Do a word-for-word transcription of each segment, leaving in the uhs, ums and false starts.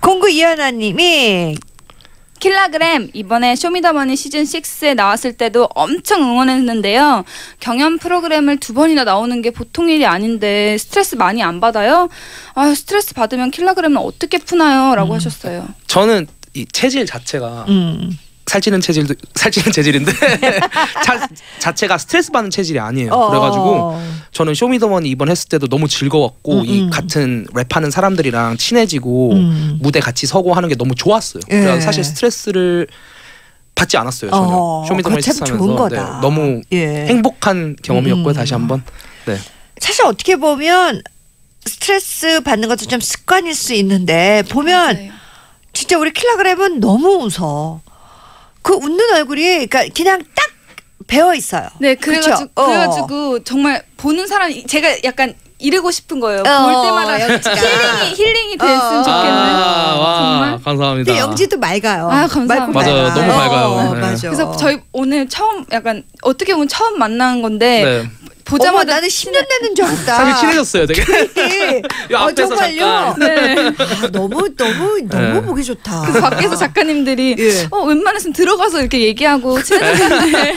공구 이하나님이 킬라그램 이번에 쇼미더머니 시즌 식스에 나왔을 때도 엄청 응원했는데요. 경연 프로그램을 두 번이나 나오는 게 보통 일이 아닌데 스트레스 많이 안 받아요? 아 스트레스 받으면 킬라그램은 어떻게 푸나요? 라고 음. 하셨어요. 저는 이 체질 자체가 음. 살찌는 체질도 살찌는 체질인데 자, 자체가 스트레스 받는 체질이 아니에요. 어. 그래가지고 저는 쇼미더머니 이번 했을 때도 너무 즐거웠고 음, 이 음. 같은 랩하는 사람들이랑 친해지고 음. 무대 같이 서고 하는 게 너무 좋았어요. 예. 그래서 사실 스트레스를 받지 않았어요. 전혀. 어, 쇼미더머니 하면서 네, 너무 예. 행복한 경험이었고요. 음. 다시 한번. 네. 사실 어떻게 보면 스트레스 받는 것도 좀 습관일 수 있는데 보면 맞아요. 진짜 우리 킬라그램은 너무 웃어. 그 웃는 얼굴이 그러니까 그냥 딱 배어 있어요. 네, 그래가지고, 어. 그래가지고 정말 보는 사람이 제가 약간 이러고 싶은 거예요. 어, 볼 때마다 힐링이 힐링이 됐으면 어. 좋겠네요. 아, 와, 정말 감사합니다. 근데 영지도 맑아요. 아 감사합니다. 맞아요, 너무 밝아요. 어, 네. 맞아. 그래서 저희 오늘 처음 약간 어떻게 보면 처음 만난 건데. 네. 보자마자 어머, 나는 십 년 되는 줄 알았다. 사실 친해졌어요, 되게. 이 어, 정말요? 네. 아, 너무 너무 너무 네. 보기 좋다. 그 밖에서 작가님들이 예. 어 웬만해서는 들어가서 이렇게 얘기하고 친해졌는데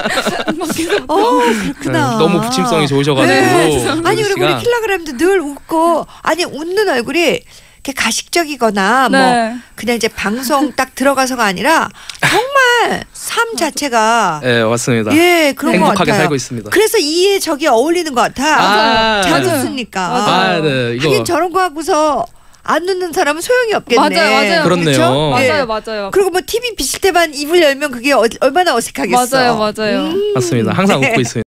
어 그렇구나. 네, 너무 부침성이 좋으셔가지고. 네. 아니 그리고 우리 킬라그램도 늘 웃고 아니 웃는 얼굴이 이렇게 가식적이거나 네. 뭐 그냥 이제 방송 딱 들어가서가 아니라 정말 삶 자체가 네 맞습니다. 예 그런 것 같아요. 행복하게 살고 있습니다. 그래서 이에 저기 어울리는 것 같아. 아, 잘 웃으니까. 아, 네, 이거. 하긴 저런 거 하고서 안 웃는 사람은 소용이 없겠네. 맞아요, 맞아요. 그렇네요. 그렇죠? 맞아요, 네. 맞아요. 그리고 뭐 티비 비칠 때만 입을 열면 그게 어, 얼마나 어색하겠어. 맞아요, 맞아요. 음. 맞습니다. 항상 웃고 있습니다.